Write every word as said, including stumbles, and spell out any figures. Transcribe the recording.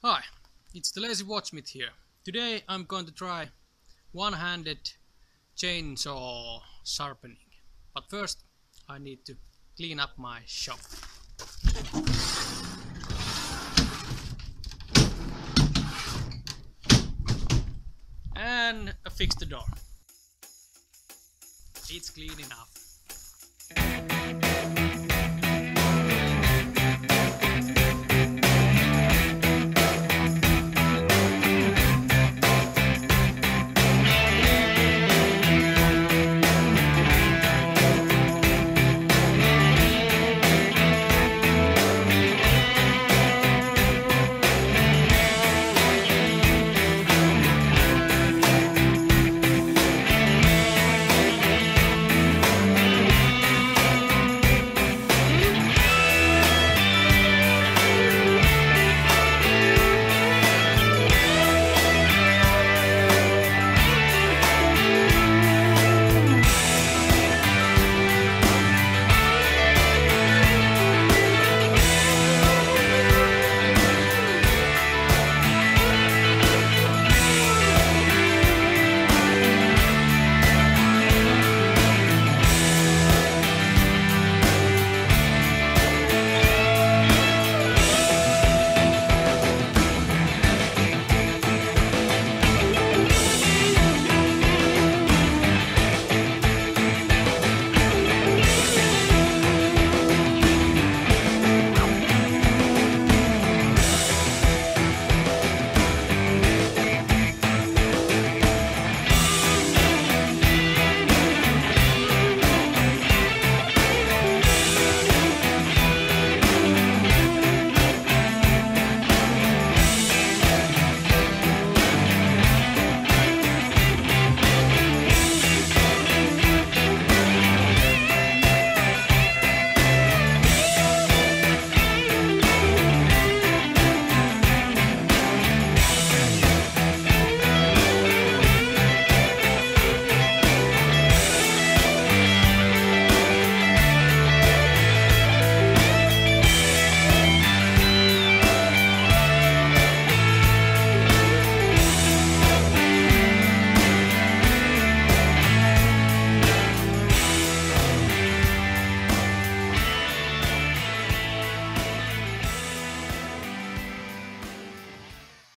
Hi, it's the lazy watchsmith here. Today I'm going to try one-handed chainsaw sharpening. But first I need to clean up my shop. And fix the door. It's clean enough.